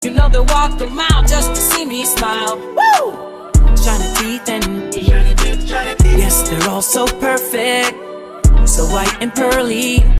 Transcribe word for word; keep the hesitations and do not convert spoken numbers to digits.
You know they walk a mile just to see me smile. Woo! Shiny teeth and yes, they're all so perfect, so white and pearly.